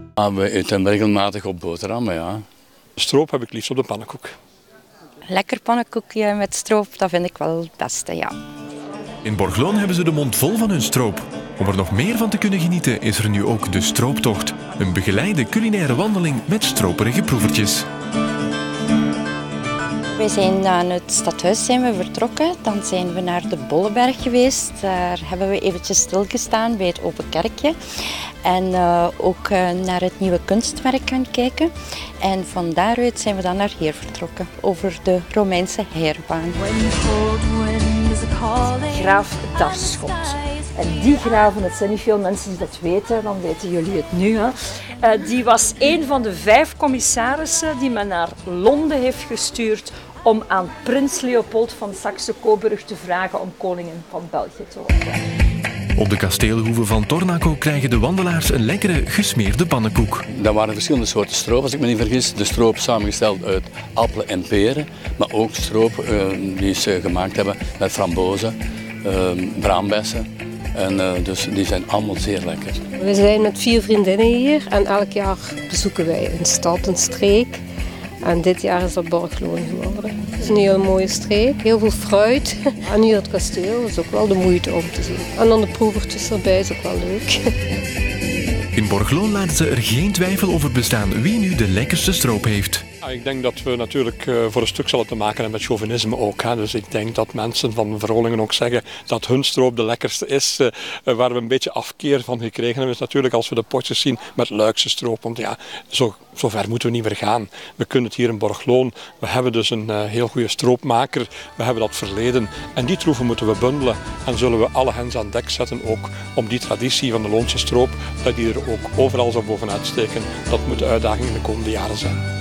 We eten regelmatig op boterhammen, ja. Stroop heb ik liefst op de pannenkoek. Lekker pannenkoekje met stroop, dat vind ik wel het beste, ja. In Borgloon hebben ze de mond vol van hun stroop. Om er nog meer van te kunnen genieten is er nu ook de strooptocht. Een begeleide culinaire wandeling met stroperige proevertjes. We zijn aan het stadhuis vertrokken, dan zijn we naar de Bolleberg geweest. Daar hebben we eventjes stilgestaan bij het Open Kerkje. En ook naar het nieuwe kunstwerk gaan kijken. En van daaruit zijn we dan naar hier vertrokken, over de Romeinse heirbaan. Graaf Darschot. En die graven, het zijn niet veel mensen die dat weten, dan weten jullie het nu. Hè. Die was een van de 5 commissarissen die men naar Londen heeft gestuurd om aan prins Leopold van Saxe-Coburg te vragen om koningin van België te worden. Op de kasteelhoeve van Tornaco krijgen de wandelaars een lekkere gesmeerde pannenkoek. Dat waren verschillende soorten stroop, als ik me niet vergis. De stroop samengesteld uit appelen en peren, maar ook stroop die ze gemaakt hebben met frambozen, braambessen. En dus die zijn allemaal zeer lekker. We zijn met 4 vriendinnen hier en elk jaar bezoeken wij een stad, een streek. En dit jaar is dat Borgloon geworden. Het is een hele mooie streek, heel veel fruit. En hier het kasteel is ook wel de moeite om te zien. En dan de proevertjes erbij is ook wel leuk. In Borgloon laten ze er geen twijfel over bestaan wie nu de lekkerste stroop heeft. Ik denk dat we natuurlijk voor een stuk zullen te maken hebben met chauvinisme ook. Hè. Dus ik denk dat mensen van Vrolingen ook zeggen dat hun stroop de lekkerste is. Waar we een beetje afkeer van gekregen hebben is natuurlijk als we de potjes zien met Luikse stroop. Want ja, zo ver moeten we niet meer gaan. We kunnen het hier in Borgloon. We hebben dus een heel goede stroopmaker. We hebben dat verleden. En die troeven moeten we bundelen. En zullen we alle hens aan dek zetten ook om die traditie van de Loonse stroop, dat die er ook overal zou bovenuit steken. Dat moet de uitdaging in de komende jaren zijn.